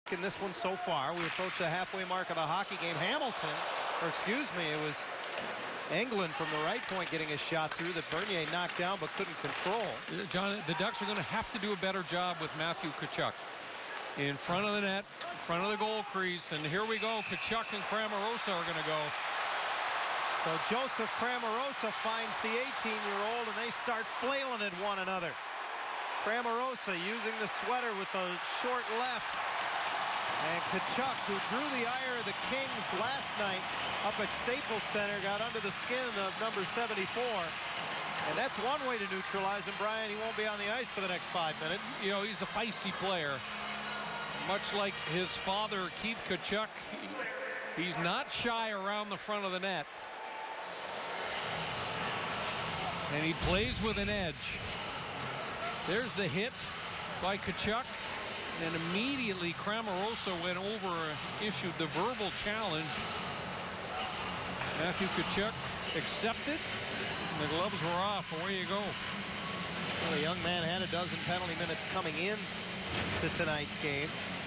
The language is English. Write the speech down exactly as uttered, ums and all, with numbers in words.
in this one so far. We approach the halfway mark of the hockey game. Hamilton, or excuse me, it was Englund from the right point getting a shot through that Bernier knocked down but couldn't control. John, the Ducks are going to have to do a better job with Matthew Tkachuk. In front of the net, in front of the goal crease, and here we go. Tkachuk and Cramarossa are going to go. So Joseph Cramarossa finds the eighteen-year-old, and they start flailing at one another. Cramarossa using the sweater with the short lefts. And Tkachuk, who drew the ire of the Kings last night up at Staples Center, got under the skin of number seventy-four. And that's one way to neutralize him, Brian. He won't be on the ice for the next five minutes. You know, he's a feisty player. Much like his father, Keith Tkachuk, he, he's not shy around the front of the net. And he plays with an edge. There's the hit by Tkachuk. And immediately Cramarossa went over, issued the verbal challenge. Matthew Tkachuk accepted. And the gloves were off. Away you go. Well, the young man had a dozen penalty minutes coming in to tonight's game.